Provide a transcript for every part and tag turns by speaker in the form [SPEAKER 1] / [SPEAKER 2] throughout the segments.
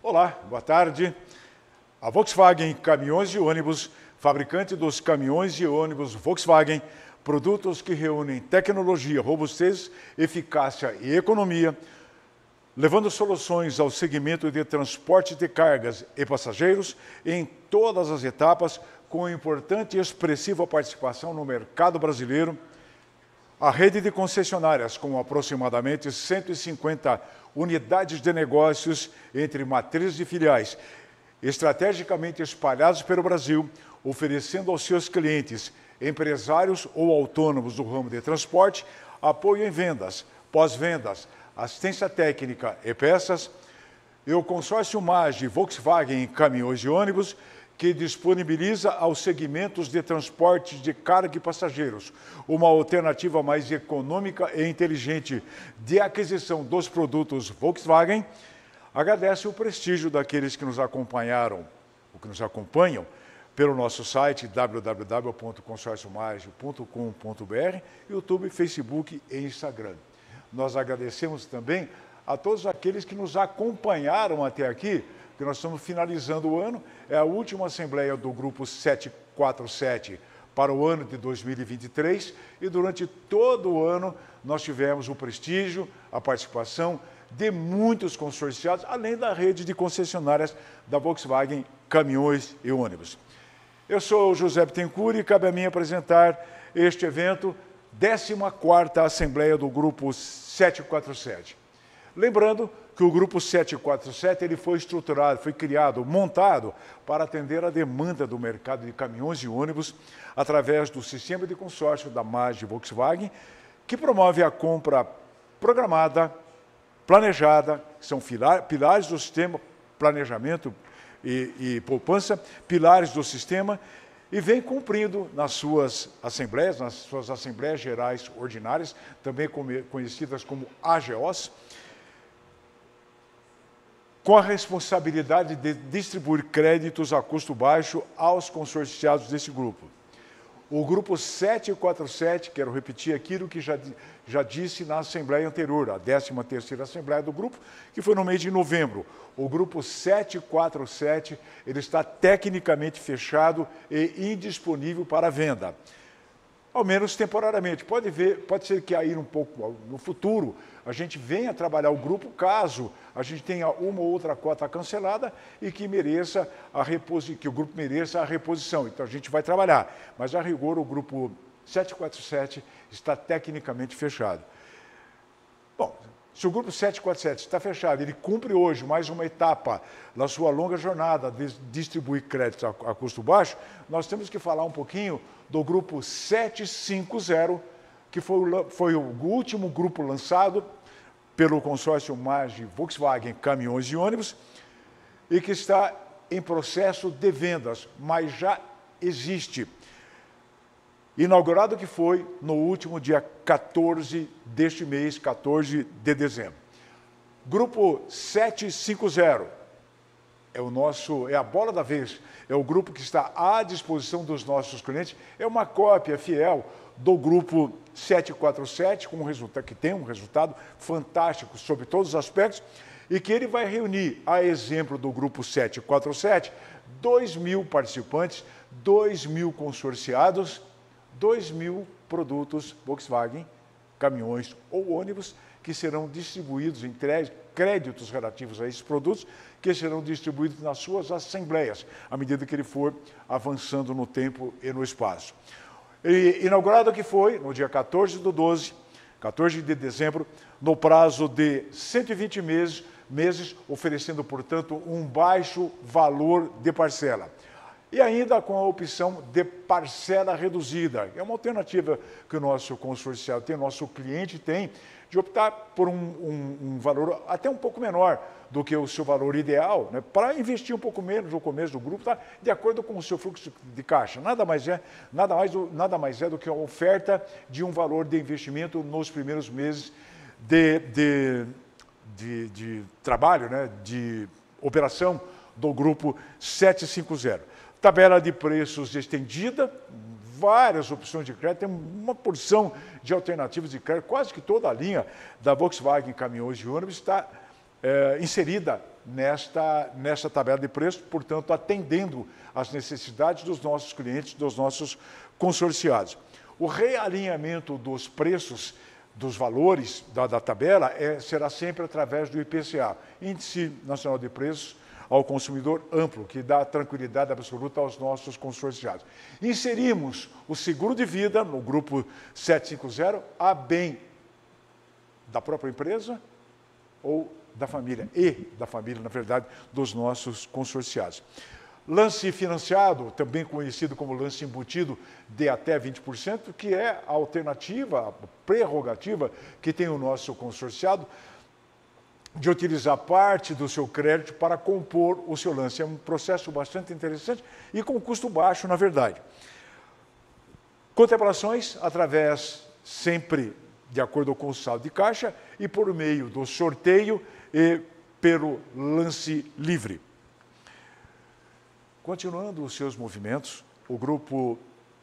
[SPEAKER 1] Olá, boa tarde. A Volkswagen Caminhões e Ônibus, fabricante dos caminhões e ônibus Volkswagen, produtos que reúnem tecnologia, robustez, eficácia e economia, levando soluções ao segmento de transporte de cargas e passageiros em todas as etapas, com importante e expressiva participação no mercado brasileiro. A rede de concessionárias, com aproximadamente 150 unidades de negócios entre matrizes e filiais, estrategicamente espalhados pelo Brasil, oferecendo aos seus clientes, empresários ou autônomos do ramo de transporte, apoio em vendas, pós-vendas, assistência técnica e peças, e o consórcio MAGE Volkswagen Caminhões e Ônibus, que disponibiliza aos segmentos de transporte de carga e passageiros uma alternativa mais econômica e inteligente de aquisição dos produtos Volkswagen, agradece o prestígio daqueles que nos acompanharam, ou que nos acompanham, pelo nosso site www.consorciomage.com.br, YouTube, Facebook e Instagram. Nós agradecemos também a todos aqueles que nos acompanharam até aqui, que nós estamos finalizando o ano, é a última assembleia do Grupo 747 para o ano de 2023, e durante todo o ano nós tivemos o prestígio, a participação de muitos consorciados, além da rede de concessionárias da Volkswagen Caminhões e Ônibus. Eu sou o José Bittencourt e cabe a mim apresentar este evento, 14ª Assembleia do Grupo 747. Lembrando que o Grupo 747 ele foi estruturado, foi criado, montado para atender a demanda do mercado de caminhões e ônibus através do sistema de consórcio da MAGE Volkswagen, que promove a compra programada, planejada, que são pilares do sistema, planejamento e poupança, pilares do sistema, e vem cumprindo nas suas assembleias gerais ordinárias, também conhecidas como AGOs, com a responsabilidade de distribuir créditos a custo baixo aos consorciados desse grupo. O Grupo 747, quero repetir aquilo que já disse na Assembleia anterior, a 13ª Assembleia do Grupo, que foi no mês de novembro. O Grupo 747 ele está tecnicamente fechado e indisponível para venda, ao menos temporariamente. Pode ser que aí um pouco no futuro a gente venha trabalhar o grupo, caso a gente tenha uma ou outra cota cancelada e que o grupo mereça a reposição. Então a gente vai trabalhar, mas a rigor o grupo 747 está tecnicamente fechado. Bom, se o grupo 747 está fechado, ele cumpre hoje mais uma etapa na sua longa jornada de distribuir créditos a custo baixo, nós temos que falar um pouquinho do grupo 750, que foi o último grupo lançado pelo consórcio MAGE Volkswagen Caminhões e Ônibus e que está em processo de vendas, mas já existe. Inaugurado que foi no último dia 14 deste mês, 14 de dezembro. Grupo 750 é a bola da vez, é o grupo que está à disposição dos nossos clientes, é uma cópia fiel do grupo 747, que tem um resultado fantástico sobre todos os aspectos, e que ele vai reunir, a exemplo do grupo 747, 2.000 participantes, 2.000 consorciados, 2.000 produtos Volkswagen, caminhões ou ônibus, que serão distribuídos em créditos relativos a esses produtos, que serão distribuídos nas suas assembleias, à medida que ele for avançando no tempo e no espaço. E inaugurado que foi no dia 14 de dezembro, no prazo de 120 meses, oferecendo, portanto, um baixo valor de parcela. E ainda com a opção de parcela reduzida. É uma alternativa que o nosso consorciado tem, o nosso cliente tem, de optar por um valor até um pouco menor do que o seu valor ideal, né, para investir um pouco menos no começo do grupo, tá, de acordo com o seu fluxo de caixa. Nada mais é do que a oferta de um valor de investimento nos primeiros meses de trabalho, né, de operação do grupo 750. Tabela de preços estendida, várias opções de crédito, tem uma porção de alternativas de crédito, quase que toda a linha da Volkswagen Caminhões e Ônibus está inserida nesta tabela de preços, portanto, atendendo às necessidades dos nossos clientes, dos nossos consorciados. O realinhamento dos preços, dos valores da tabela, será sempre através do IPCA, Índice Nacional de Preços ao Consumidor Amplo, que dá tranquilidade absoluta aos nossos consorciados. Inserimos o seguro de vida no grupo 750, a bem da própria empresa ou da família, na verdade, dos nossos consorciados. Lance financiado, também conhecido como lance embutido, de até 20%, que é a alternativa, a prerrogativa que tem o nosso consorciado de utilizar parte do seu crédito para compor o seu lance. É um processo bastante interessante e com custo baixo, na verdade. Contemplações através, sempre de acordo com o saldo de caixa, e por meio do sorteio e pelo lance livre. Continuando os seus movimentos, o grupo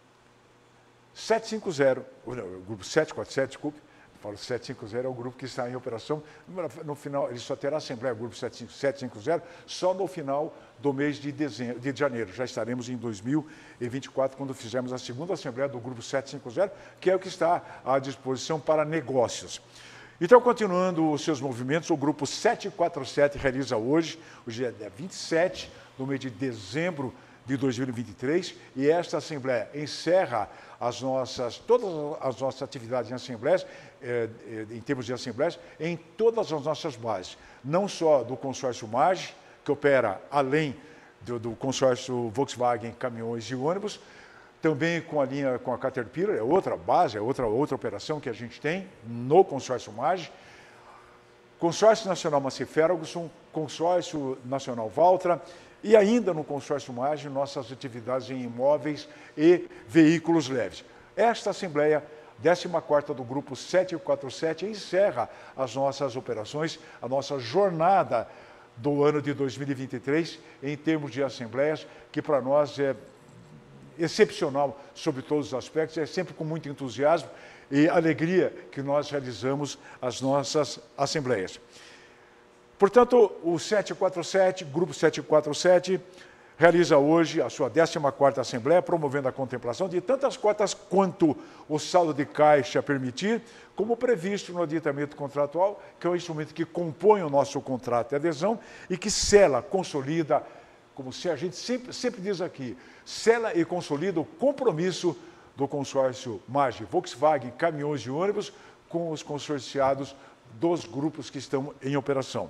[SPEAKER 1] 750, o grupo 747, desculpe, falo 750 é o grupo que está em operação, no final, ele só terá assembleia, o grupo 750, só no final do mês de janeiro. Já estaremos em 2024, quando fizermos a segunda assembleia do grupo 750, que é o que está à disposição para negócios. Então, continuando os seus movimentos, o grupo 747 realiza hoje, o dia 27 do mês de dezembro de 2023, e esta Assembleia encerra todas as nossas atividades em assembleias, em termos de assembleias, em todas as nossas bases, não só do consórcio MAGE, que opera além do consórcio Volkswagen Caminhões e Ônibus, também com a Caterpillar, é outra base, é outra operação que a gente tem no consórcio MAGE, Consórcio Nacional Massey Ferguson, Consórcio Nacional Valtra, e ainda no consórcio MAGE, nossas atividades em imóveis e veículos leves. Esta Assembleia 14ª do Grupo 747 encerra as nossas operações, a nossa jornada do ano de 2023, em termos de assembleias, que para nós é excepcional sobre todos os aspectos, é sempre com muito entusiasmo e alegria que nós realizamos as nossas assembleias. Portanto, o 747, Grupo 747, realiza hoje a sua 14ª Assembleia, promovendo a contemplação de tantas cotas quanto o saldo de caixa permitir, como previsto no aditamento contratual, que é o instrumento que compõe o nosso contrato de adesão e que sela, consolida, como se a gente sempre diz aqui, sela e consolida o compromisso do consórcio MAGE, Volkswagen, Caminhões e Ônibus, com os consorciados dos grupos que estão em operação.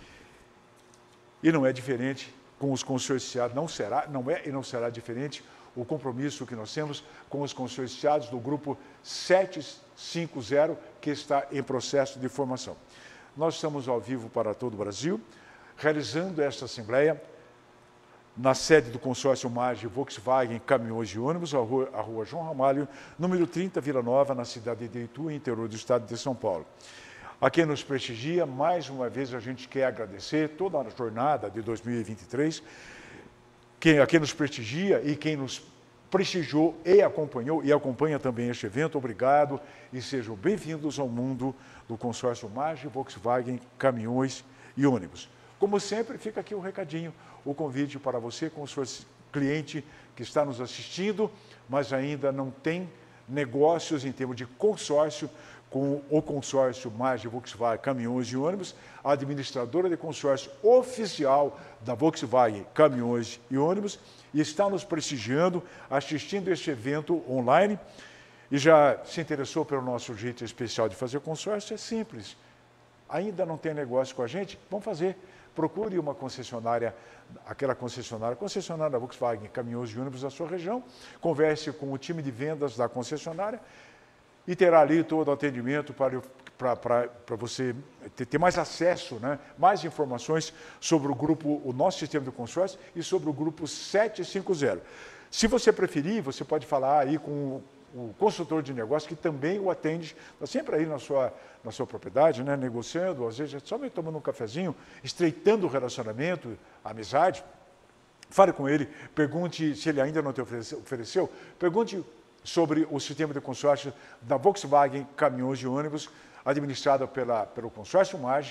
[SPEAKER 1] E não é diferente com os consorciados, não é e não será diferente o compromisso que nós temos com os consorciados do grupo 750, que está em processo de formação. Nós estamos ao vivo para todo o Brasil, realizando esta assembleia na sede do consórcio MAGE Volkswagen Caminhões e Ônibus, a rua João Ramalho, número 30, Vila Nova, na cidade de Itu, interior do estado de São Paulo. A quem nos prestigia, mais uma vez a gente quer agradecer toda a jornada de 2023, a quem nos prestigia e quem nos prestigiou e acompanhou e acompanha também este evento, obrigado e sejam bem-vindos ao mundo do consórcio MAGE, Volkswagen, Caminhões e Ônibus. Como sempre, fica aqui o recadinho, o convite para você, consórcio cliente que está nos assistindo, mas ainda não tem negócios em termos de consórcio, com o consórcio MAGE, Volkswagen, Caminhões e Ônibus, a administradora de consórcio oficial da Volkswagen, Caminhões e Ônibus, e está nos prestigiando, assistindo este evento online, e já se interessou pelo nosso jeito especial de fazer consórcio. É simples. Ainda não tem negócio com a gente? Vamos fazer. Procure uma concessionária, aquela concessionária da Volkswagen, Caminhões e Ônibus da sua região, converse com o time de vendas da concessionária, e terá ali todo o atendimento para você ter mais acesso, né, mais informações sobre o nosso sistema de consórcio e sobre o grupo 750. Se você preferir, você pode falar aí com o consultor de negócio, que também o atende, está sempre aí na sua propriedade, né, negociando, às vezes só tomando um cafezinho, estreitando o relacionamento, a amizade. Fale com ele, pergunte se ele ainda não te ofereceu, pergunte sobre o sistema de consórcio da Volkswagen Caminhões e Ônibus, administrada pelo consórcio MAGE,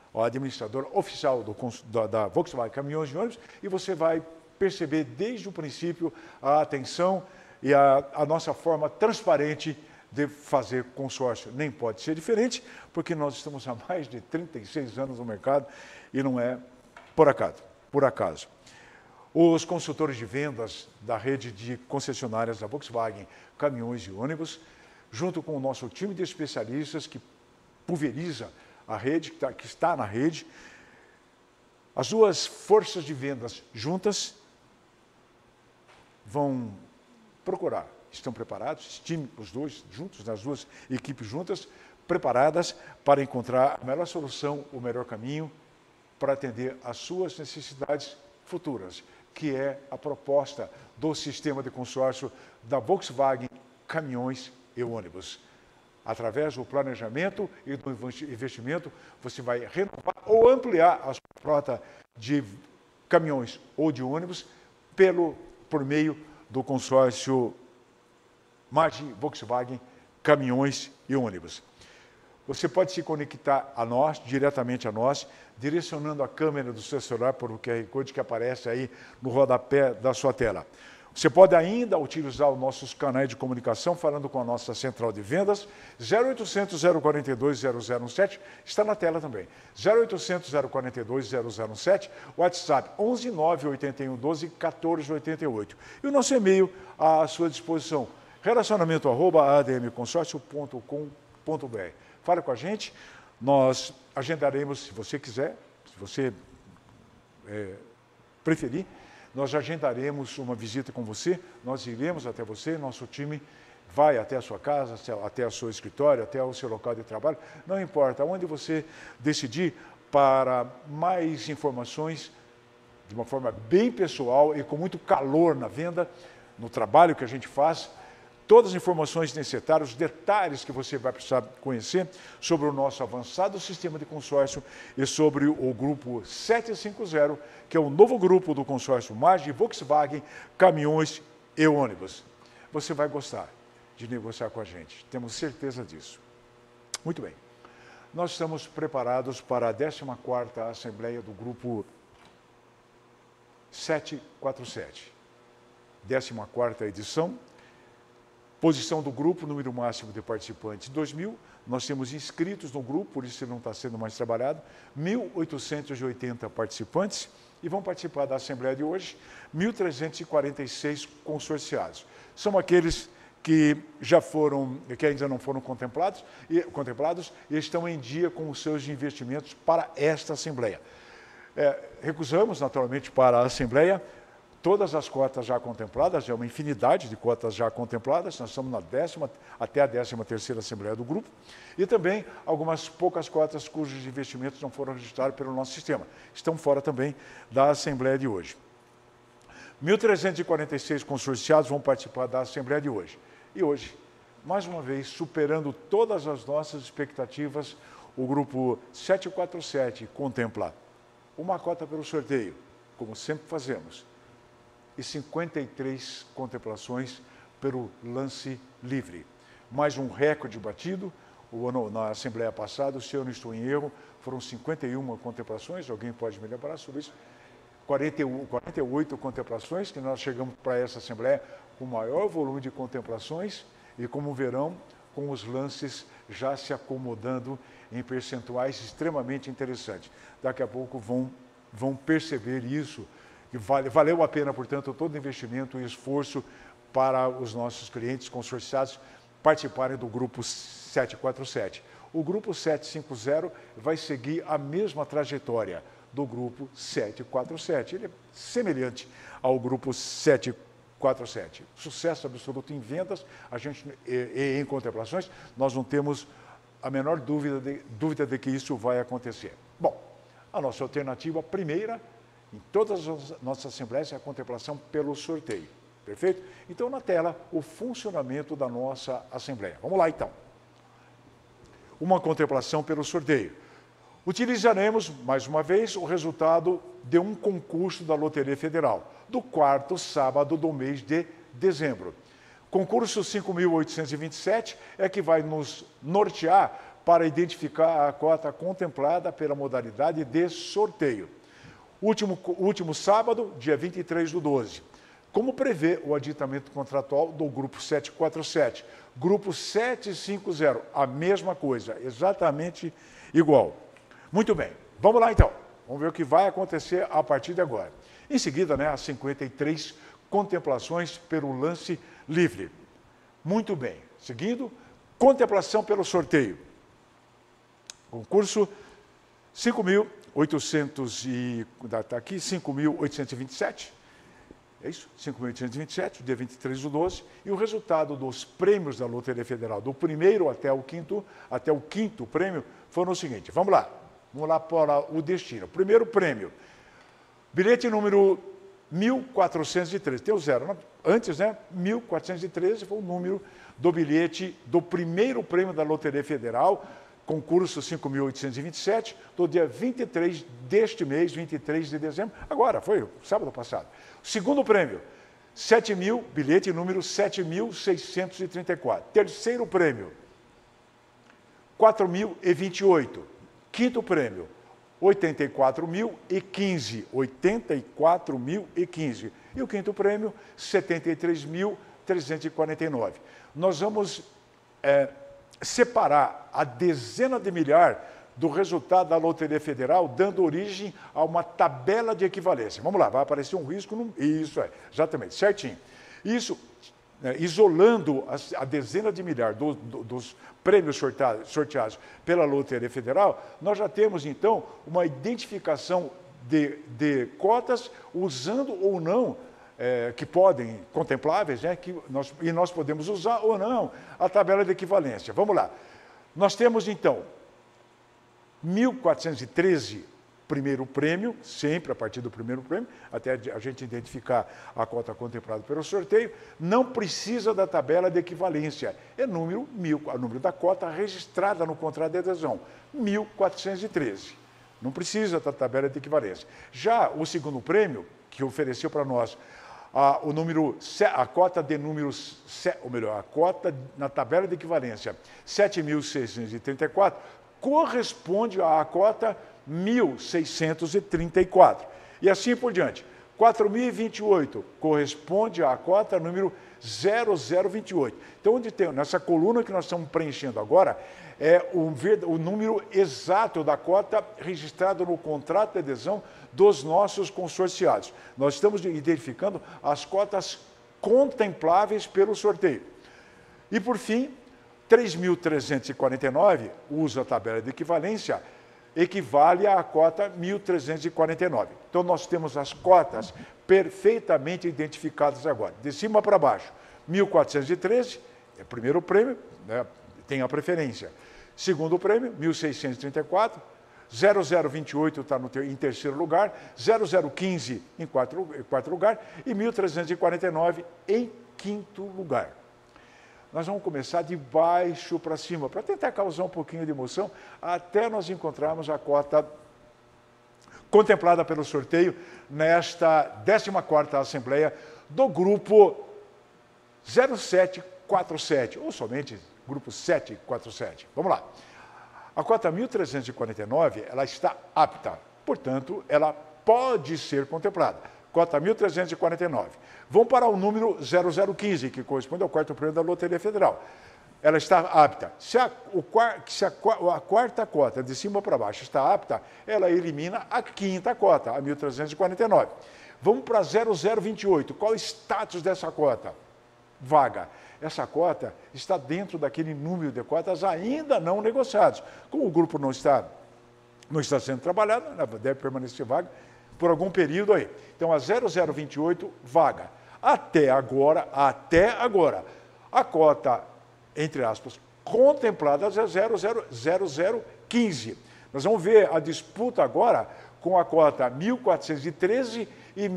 [SPEAKER 1] o administrador oficial da Volkswagen Caminhões e Ônibus, e você vai perceber desde o princípio a atenção e a nossa forma transparente de fazer consórcio. Nem pode ser diferente, porque nós estamos há mais de 36 anos no mercado e não é por acaso. Os consultores de vendas da rede de concessionárias da Volkswagen Caminhões e Ônibus, junto com o nosso time de especialistas que pulveriza a rede, que está na rede, as duas forças de vendas juntas vão procurar, estão preparados, time os dois juntos, as duas equipes juntas, preparadas para encontrar a melhor solução, o melhor caminho para atender às suas necessidades futuras, que é a proposta do sistema de consórcio da Volkswagen Caminhões e Ônibus. Através do planejamento e do investimento, você vai renovar ou ampliar a sua frota de caminhões ou de ônibus por meio do consórcio MAGI Volkswagen Caminhões e Ônibus. Você pode se conectar a nós, diretamente a nós, direcionando a câmera do seu celular por o QR Code que aparece aí no rodapé da sua tela. Você pode ainda utilizar os nossos canais de comunicação, falando com a nossa central de vendas, 0800 042 0017, está na tela também. 0800 042 0017, WhatsApp 11 981 12 1488. E o nosso e-mail à sua disposição, relacionamento@admconsórcio.com.br. Fale com a gente, nós agendaremos, se você quiser, se você preferir, nós agendaremos uma visita com você, nós iremos até você, nosso time vai até a sua casa, até o seu escritório, até o seu local de trabalho, não importa, onde você decidir, para mais informações, de uma forma bem pessoal e com muito calor na venda, no trabalho que a gente faz, todas as informações necessárias, os detalhes que você vai precisar conhecer sobre o nosso avançado sistema de consórcio e sobre o grupo 750, que é o novo grupo do consórcio MAGI Volkswagen Caminhões e Ônibus. Você vai gostar de negociar com a gente, temos certeza disso. Muito bem, nós estamos preparados para a 14ª Assembleia do grupo 747, 14ª edição. Posição do grupo, número máximo de participantes, 2.000. Nós temos inscritos no grupo, por isso ele não está sendo mais trabalhado, 1.880 participantes e vão participar da Assembleia de hoje, 1.346 consorciados. São aqueles que ainda não foram contemplados e estão em dia com os seus investimentos para esta Assembleia. Recusamos, naturalmente, para a Assembleia, todas as cotas já contempladas, é uma infinidade de cotas já contempladas, nós estamos até a 13ª Assembleia do Grupo, e também algumas poucas cotas cujos investimentos não foram registrados pelo nosso sistema, estão fora também da Assembleia de hoje. 1.346 consorciados vão participar da Assembleia de hoje. E hoje, mais uma vez, superando todas as nossas expectativas, o Grupo 747 contempla uma cota pelo sorteio, como sempre fazemos, e 53 contemplações pelo lance livre. Mais um recorde batido, na Assembleia passada, se eu não estou em erro, foram 51 contemplações, alguém pode me lembrar sobre isso, 48 contemplações, que nós chegamos para essa Assembleia com maior volume de contemplações, e como verão, com os lances já se acomodando em percentuais extremamente interessantes. Daqui a pouco vão perceber isso, e valeu a pena, portanto, todo investimento e esforço para os nossos clientes consorciados participarem do Grupo 747. O Grupo 750 vai seguir a mesma trajetória do Grupo 747. Ele é semelhante ao Grupo 747. Sucesso absoluto em vendas, e em contemplações, nós não temos a menor dúvida de que isso vai acontecer. Bom, a nossa alternativa primeira, em todas as nossas assembleias, é a contemplação pelo sorteio. Perfeito? Então, na tela, o funcionamento da nossa assembleia. Vamos lá, então. Uma contemplação pelo sorteio. Utilizaremos, mais uma vez, o resultado de um concurso da Loteria Federal, do 4º sábado do mês de dezembro. Concurso 5.827 é que vai nos nortear para identificar a cota contemplada pela modalidade de sorteio. Último sábado, dia 23/12. Como prevê o aditamento contratual do Grupo 747. Grupo 750, a mesma coisa, exatamente igual. Muito bem, vamos lá então. Vamos ver o que vai acontecer a partir de agora. Em seguida, as 53 contemplações pelo lance livre. Muito bem. Seguindo, contemplação pelo sorteio. Concurso 5.800 está aqui, 5.827. É isso? 5.827, dia 23/12. E o resultado dos prêmios da Loteria Federal, do primeiro até o quinto prêmio, foram o seguinte. Vamos lá para o destino. Primeiro prêmio, bilhete número 1.413. Tem o zero antes, 1.413 foi o número do bilhete do primeiro prêmio da Loteria Federal, concurso 5.827, do dia 23 deste mês, 23 de dezembro, agora, foi sábado passado. Segundo prêmio, 7.000, bilhete número 7.634. Terceiro prêmio, 4.028. Quinto prêmio, 84.015. 84.015. E o quinto prêmio, 73.349. Nós vamos separar a dezena de milhar do resultado da Loteria Federal, dando origem a uma tabela de equivalência. Vamos lá, vai aparecer um risco. Isso exatamente, certinho. Isso, isolando a dezena de milhar dos prêmios sorteados pela Loteria Federal, nós já temos, então, uma identificação de cotas, usando ou não, que podem, contempláveis, e nós podemos usar ou não a tabela de equivalência. Vamos lá. Nós temos, então, 1.413, primeiro prêmio, sempre a partir do primeiro prêmio, até a gente identificar a cota contemplada pelo sorteio, não precisa da tabela de equivalência. É o número da cota registrada no contrato de adesão, 1.413. Não precisa da tabela de equivalência. Já o segundo prêmio, que ofereceu para nós a cota de números, ou melhor, a cota na tabela de equivalência 7.634, corresponde à cota 1.634. E assim por diante. 4.028 corresponde à cota número 0028. Então, onde tem, nessa coluna que nós estamos preenchendo agora, é o número exato da cota registrada no contrato de adesão dos nossos consorciados. Nós estamos identificando as cotas contempláveis pelo sorteio. E, por fim, 3.349, usa a tabela de equivalência, equivale à cota 1.349. Então, nós temos as cotas perfeitamente identificadas agora, de cima para baixo. 1.413, é o primeiro prêmio, tem a preferência. Segundo prêmio, 1.634, 0028 está em terceiro lugar, 0015 em quarto lugar e 1.349 em quinto lugar. Nós vamos começar de baixo para cima, para tentar causar um pouquinho de emoção, até nós encontrarmos a cota contemplada pelo sorteio nesta 14ª Assembleia do Grupo 0747, ou somente Grupo 747. Vamos lá. A cota 1.349, ela está apta, portanto, ela pode ser contemplada. Cota 1.349. Vamos para o número 0015, que corresponde ao quarto prêmio da Loteria Federal. Ela está apta. Se a quarta cota, de cima para baixo, está apta, ela elimina a quinta cota, a 1.349. Vamos para 0028. Qual é o status dessa cota? Vaga. Essa cota está dentro daquele número de cotas ainda não negociados. Como o grupo não está sendo trabalhado, deve permanecer vaga por algum período aí. Então, a 0028, vaga. Até agora, a cota, entre aspas, contemplada é 0015. Nós vamos ver a disputa agora com a cota 1.413 e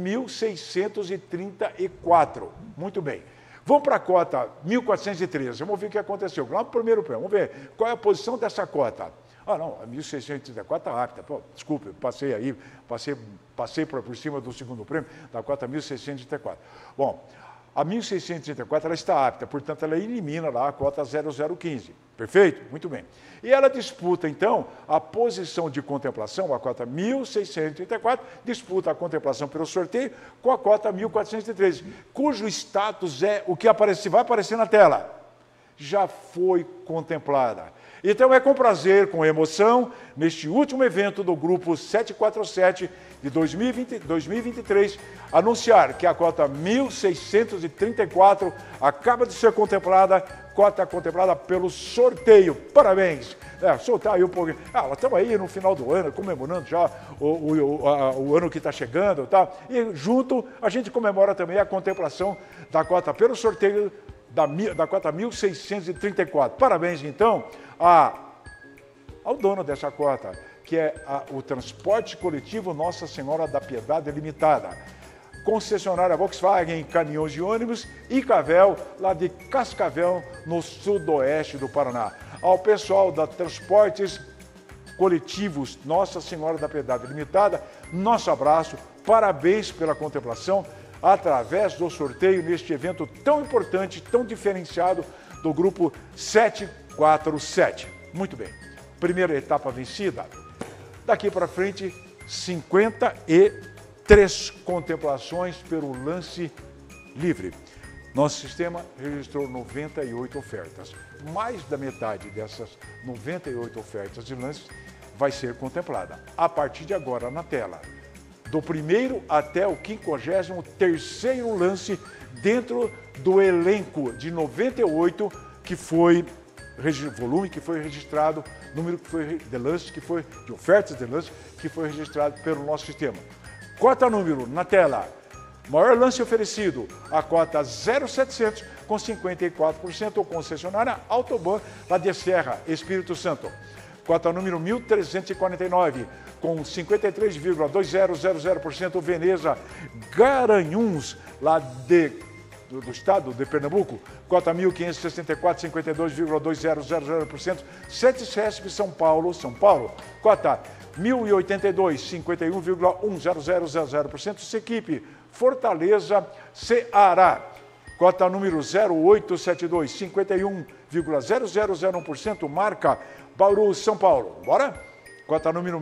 [SPEAKER 1] 1.634. Muito bem. Vamos para a cota 1.413. Vamos ver o que aconteceu. Lá no primeiro prêmio, vamos ver qual é a posição dessa cota. Ah, não, a 1.634 está apta. Pô, desculpe, passei por cima do segundo prêmio, da cota 1.634. Bom, A 1.634 ela está apta, portanto, ela elimina lá a cota 0015. Perfeito? Muito bem. E ela disputa, então, a posição de contemplação, a cota 1.634, disputa a contemplação pelo sorteio com a cota 1.413, cujo status é o que vai aparecer na tela. Já foi contemplada. Então é com prazer, com emoção, neste último evento do Grupo 747 de 2023, anunciar que a cota 1.634 acaba de ser contemplada, cota contemplada pelo sorteio. Parabéns! Soltar aí um pouquinho. Nós estamos aí no final do ano, comemorando já o ano que está chegando, tá? E junto a gente comemora também a contemplação da cota pelo sorteio da cota 1.634. Parabéns, então, ao dono dessa cota, que é o Transporte Coletivo Nossa Senhora da Piedade Limitada. Concessionária Volkswagen, caminhões e ônibus, e Cavel, lá de Cascavel, no sudoeste do Paraná. Ao pessoal da Transportes Coletivos Nossa Senhora da Piedade Limitada, nosso abraço, parabéns pela contemplação, através do sorteio neste evento tão importante, tão diferenciado do Grupo 747. Muito bem, primeira etapa vencida. Daqui para frente, 53 contemplações pelo lance livre. Nosso sistema registrou 98 ofertas. Mais da metade dessas 98 ofertas de lances vai ser contemplada. A partir de agora, na tela, do primeiro até o 53º lance dentro do elenco de 98 que foi volume que foi registrado, número que foi de lances de ofertas de lances que foi registrado pelo nosso sistema. Cota número na tela. Maior lance oferecido, a cota 0,700 com 54%, concessionária Autoban, lá de Serra, Espírito Santo. Cota número 1.349, com 53,2000%, Veneza Garanhuns, lá do estado de Pernambuco. Cota 1.564, 52,2000%, CETESP São Paulo. Cota 1.082, 51,100%, Sequipe Fortaleza, Ceará. Cota número 0872, 51,0001%, marca Bauru, São Paulo. Bora? Cota número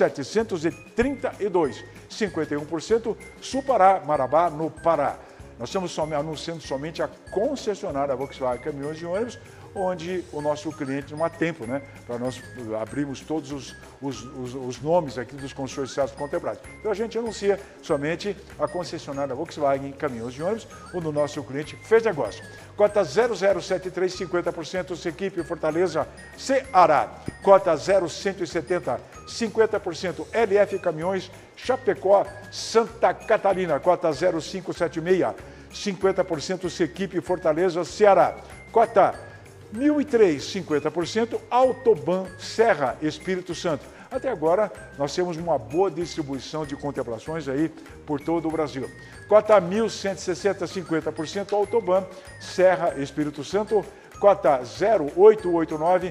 [SPEAKER 1] 1732, 51%, Supará, Marabá, no Pará. Nós estamos anunciando somente a concessionária Volkswagen Caminhões e Ônibus, onde o nosso cliente não há tempo, né? Para nós abrirmos todos os nomes aqui dos consorciados contemplados. Então a gente anuncia somente a concessionária Volkswagen Caminhões e Ônibus, onde o nosso cliente fez negócio. Cota 0073, 50%, Sequipe Fortaleza, Ceará. Cota 0170, 50%, LF Caminhões, Chapecó, Santa Catarina. Cota 0576, 50%, Sequipe Fortaleza, Ceará. Cota 1.003, 50%, Autoban Serra, Espírito Santo. Até agora, nós temos uma boa distribuição de contemplações aí por todo o Brasil. Cota 1.160, 50%, Autoban Serra, Espírito Santo. Cota 0889,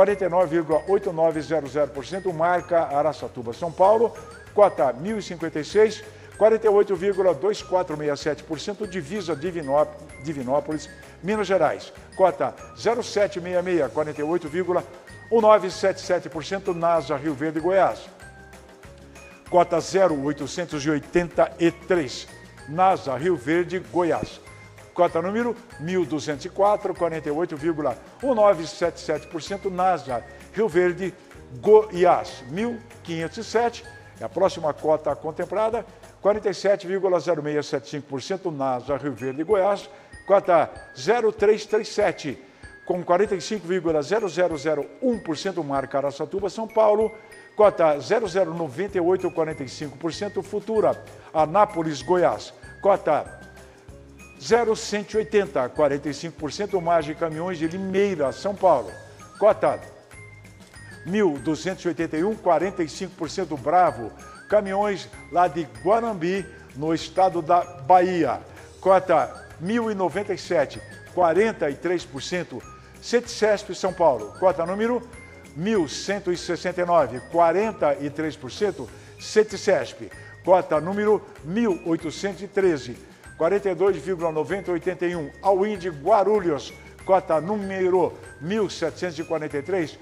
[SPEAKER 1] 49,8900%, marca Araçatuba, São Paulo. Cota 1.056, 48,2467%, divisa Divinópolis, Minas Gerais. Cota 0766, 48,1977%, NASA, Rio Verde, Goiás. Cota 0883, NASA, Rio Verde, Goiás. Cota número 1204, 48,1977%, NASA, Rio Verde, Goiás. 1507, é a próxima cota contemplada, 47,0675%, NASA, Rio Verde, Goiás. Cota 0337, com 45,0001%, marca Araçatuba, São Paulo. Cota 0098, 45%, Futura, Anápolis, Goiás. Cota 0180, 45%, Margem Caminhões de Limeira, São Paulo. Cota 1.281, 45%, Bravo Caminhões, lá de Guanambi, no estado da Bahia. Cota 1.097, 43%, CETESP São Paulo. Cota número 1.169, 43%, CETESP. Cota número 1.813, 42,9081. All-in de Guarulhos, cota número 1.743,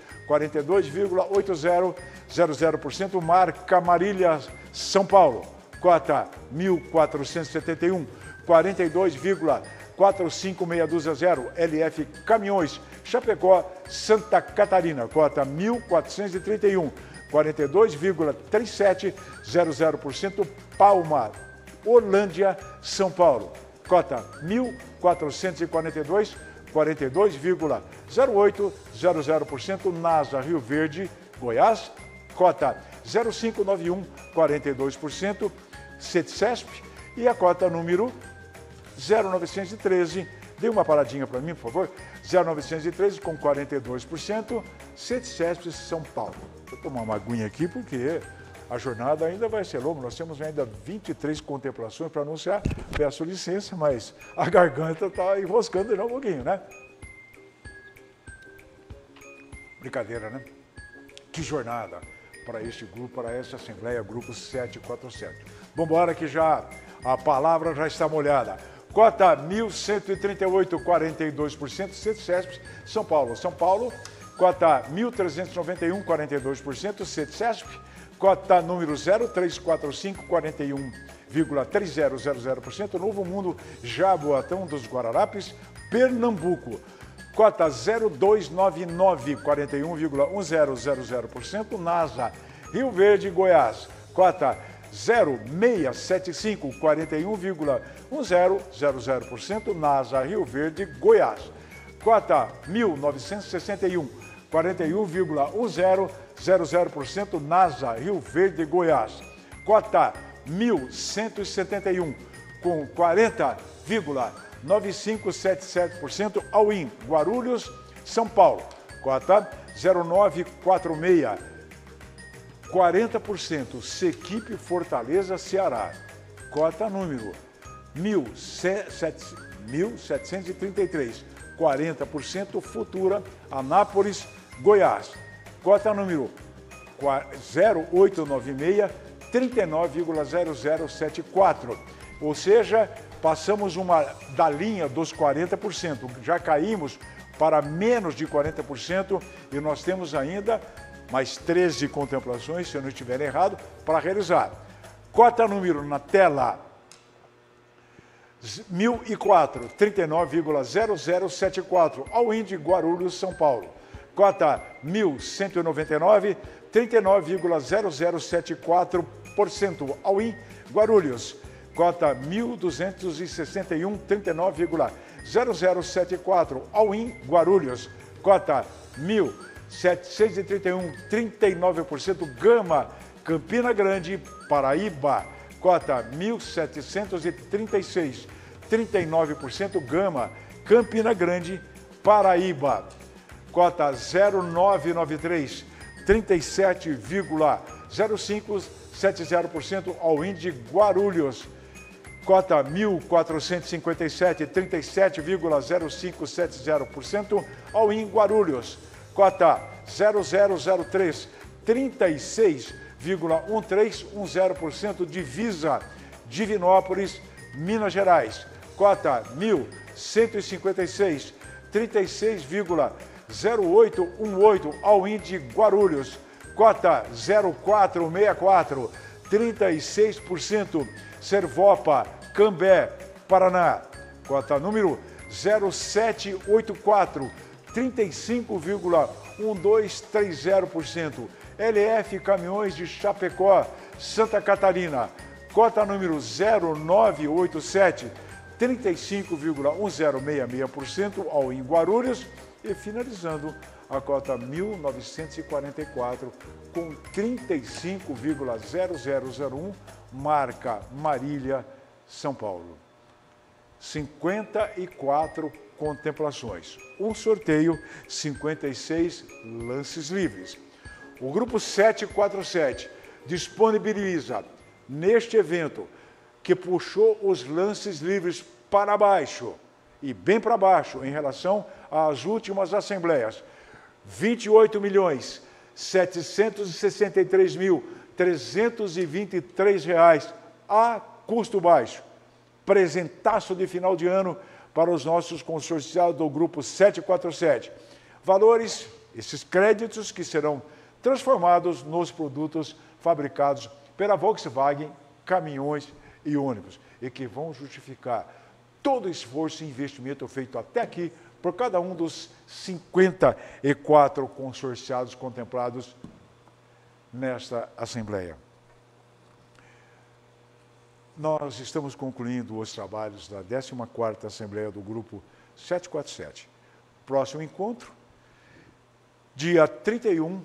[SPEAKER 1] 42,8000%. Marca Marília, São Paulo, cota 1.471, 42,45620. LF Caminhões, Chapecó, Santa Catarina, cota 1.431, 42,3700%. Palma, Orlândia, São Paulo, cota 1.442, 42,0800%. NASA, Rio Verde, Goiás, cota 0591, 42%. CETCESP e a cota número 0913. Dê uma paradinha para mim, por favor. 0913 com 42%. CETCESP, São Paulo. Vou tomar uma aguinha aqui porque a jornada ainda vai ser longa. Nós temos ainda 23 contemplações para anunciar. Peço licença, mas a garganta está enroscando já um pouquinho, né? Brincadeira, né? Que jornada para este grupo, para esta Assembleia, Grupo 747. Vamos embora que já a palavra já está molhada. Cota 1.138, 42%. CETCESP, São Paulo. São Paulo, cota 1.391, 42%. CETCESP, cota número 0345, 41,3000%. Novo Mundo, Jaboatão dos Guararapes, Pernambuco, cota 0299, 41,1000%. NASA, Rio Verde, Goiás, cota 0675, 41,1000%. NASA, Rio Verde, Goiás, cota 1961, 41,1000%. NASA, Rio Verde, Goiás, cota 1171, com 40,9577%. All-in, Guarulhos, São Paulo, cota 0946, 40%. Sequipe, Fortaleza, Ceará, cota número 1733, 40%. Futura, Anápolis, Goiás, cota número 0896, 39,0074. Ou seja, passamos da linha dos 40%, já caímos para menos de 40% e nós temos ainda mais 13 contemplações, se eu não estiver errado, para realizar. Cota número na tela, 1004, 39,0074, all-in de Guarulhos, São Paulo. Cota 1.199, 39,0074%, all-in Guarulhos. Cota 1.261, 39,0074, all-in Guarulhos. Cota 1.731, 39%, Gama, Campina Grande, Paraíba. Cota 1.736, 39%, Gama, Campina Grande, Paraíba. Cota 0993, 37,0570%, all-in de Guarulhos. Cota 1.457, 37,0570%, all-in Guarulhos. Cota 0003, 36,1310%, divisa Divinópolis, Minas Gerais. Cota 1.156, 36,0818, all-in de Guarulhos. Cota 0464, 36%, Servopa, Cambé, Paraná. Cota número 0784, 35,1230%. LF Caminhões de Chapecó, Santa Catarina. Cota número 0987, 35,1066%, ao em Guarulhos. E finalizando a cota 1944 com 35,0001, marca Marília, São Paulo. 54 contemplações. Um sorteio, 56 lances livres. O grupo 747 disponibiliza neste evento, que puxou os lances livres para baixo, e bem para baixo em relação às últimas assembleias, 28.763.323 reais a custo baixo. presentaço de final de ano para os nossos consorciados do Grupo 747. Valores, esses créditos que serão transformados nos produtos fabricados pela Volkswagen, caminhões e ônibus, e que vão justificar todo o esforço e investimento feito até aqui por cada um dos 54 consorciados contemplados nesta Assembleia. Nós estamos concluindo os trabalhos da 14ª Assembleia do Grupo 747. Próximo encontro, dia 31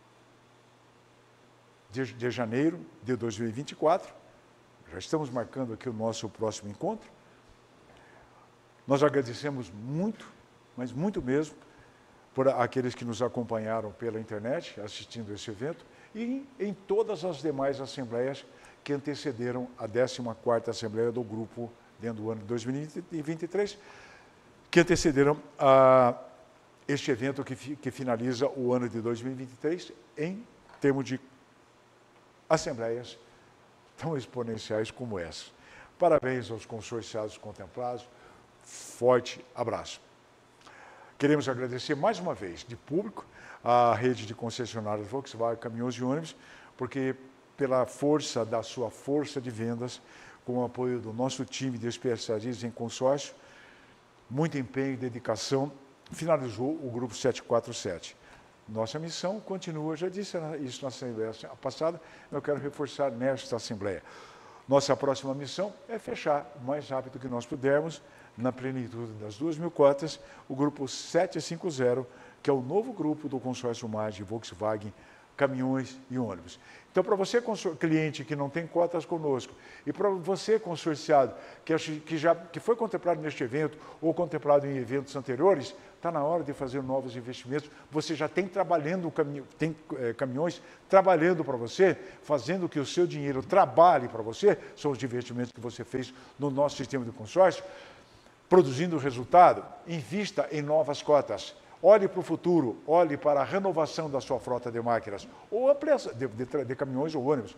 [SPEAKER 1] de janeiro de 2024. Já estamos marcando aqui o nosso próximo encontro. Nós agradecemos muito, mas muito mesmo, por aqueles que nos acompanharam pela internet, assistindo esse evento, e em todas as demais assembleias que antecederam a 14ª Assembleia do Grupo dentro do ano de 2023, que antecederam a este evento que finaliza o ano de 2023 em termos de assembleias tão exponenciais como essa. Parabéns aos consorciados contemplados, forte abraço. Queremos agradecer mais uma vez, de público, a rede de concessionárias Volkswagen, caminhões e ônibus, porque pela força da sua força de vendas, com o apoio do nosso time de especialistas em consórcio, muito empenho e dedicação, finalizou o Grupo 747. Nossa missão continua, já disse isso na Assembleia passada, eu quero reforçar nesta Assembleia. Nossa próxima missão é fechar o mais rápido que nós pudermos, na plenitude das 2.000 cotas, o Grupo 750, que é o novo grupo do consórcio MAGE Volkswagen, caminhões e ônibus. Então, para você, cliente que não tem cotas conosco, e para você, consorciado, que foi contemplado neste evento ou contemplado em eventos anteriores, está na hora de fazer novos investimentos. Você já tem caminhões trabalhando para você, fazendo que o seu dinheiro trabalhe para você, são os investimentos que você fez no nosso sistema de consórcio, produzindo resultado, invista em novas cotas. Olhe para o futuro, olhe para a renovação da sua frota de máquinas, ou ampliação de caminhões ou ônibus.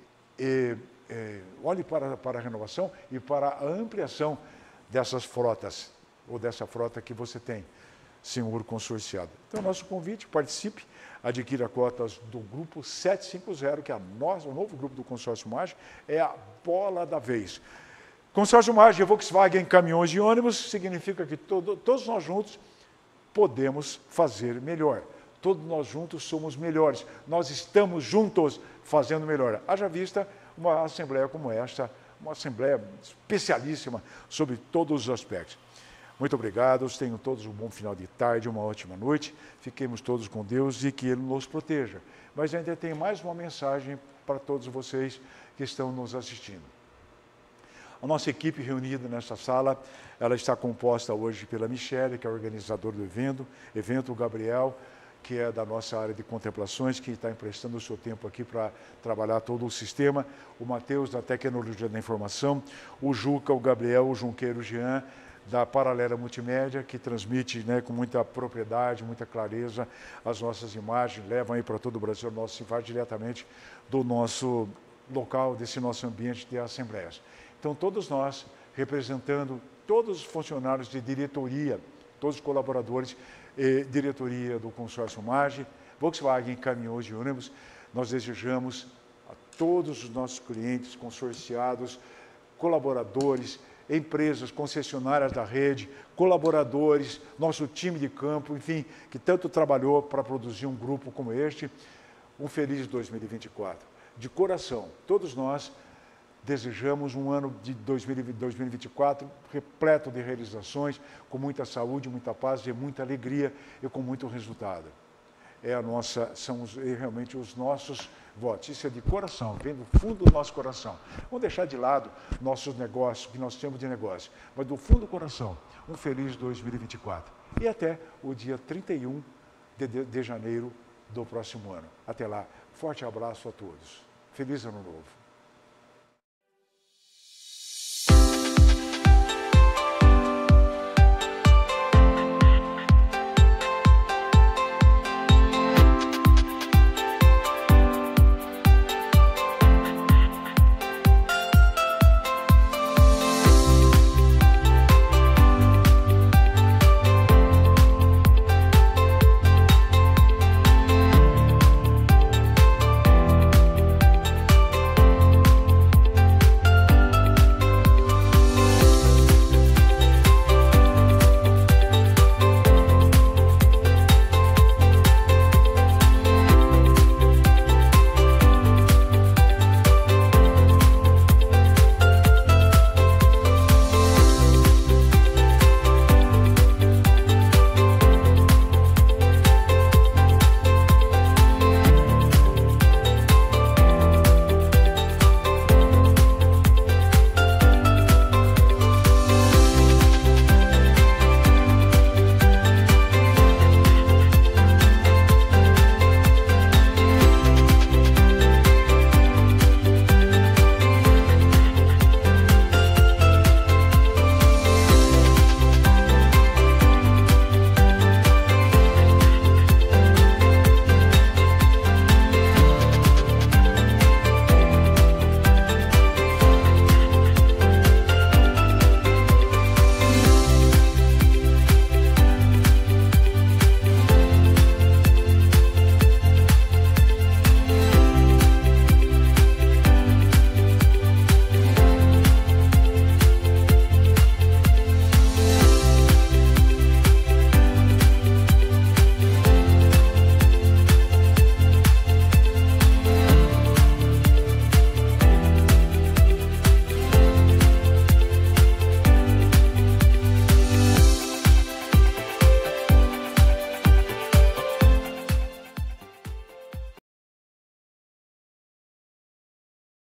[SPEAKER 1] Olhe para a renovação e para a ampliação dessas frotas, ou dessa frota que você tem, senhor consorciado. Então, nosso convite, participe, adquira cotas do Grupo 750, que é o novo grupo do consórcio MAGE, é a bola da vez. Consórcio MAGE, Volkswagen, caminhões e ônibus, significa que todos nós juntos podemos fazer melhor. Todos nós juntos somos melhores. Nós estamos juntos fazendo melhor. Haja vista uma assembleia como esta, uma assembleia especialíssima sobre todos os aspectos. Muito obrigado, tenham todos um bom final de tarde, uma ótima noite. Fiquemos todos com Deus e que Ele nos proteja. Mas ainda tem mais uma mensagem para todos vocês que estão nos assistindo. A nossa equipe reunida nesta sala, ela está composta hoje pela Michele, que é organizadora do evento, o Gabriel, que é da nossa área de contemplações, que está emprestando o seu tempo aqui para trabalhar todo o sistema, o Matheus, da Tecnologia da Informação, o Juca, o Gabriel, o Junqueiro Jean, da Paralela Multimédia, que transmite com muita propriedade, muita clareza as nossas imagens, levam aí para todo o Brasil, nosso imagens diretamente do nosso local, desse nosso ambiente de assembleias. Então, todos nós, representando todos os funcionários de diretoria, todos os colaboradores e diretoria do consórcio MAGE, Volkswagen, caminhões e ônibus, nós desejamos a todos os nossos clientes, consorciados, colaboradores, empresas, concessionárias da rede, colaboradores, nosso time de campo, enfim, que tanto trabalhou para produzir um grupo como este, um feliz 2024. De coração, todos nós desejamos um ano de 2024 repleto de realizações, com muita saúde, muita paz e muita alegria e com muito resultado. São realmente os nossos votos. Isso é de coração, vem do fundo do nosso coração. Vamos deixar de lado nossos negócios, o que nós temos de negócio, mas do fundo do coração, um feliz 2024. E até o dia 31 de janeiro do próximo ano. Até lá, forte abraço a todos. Feliz Ano Novo.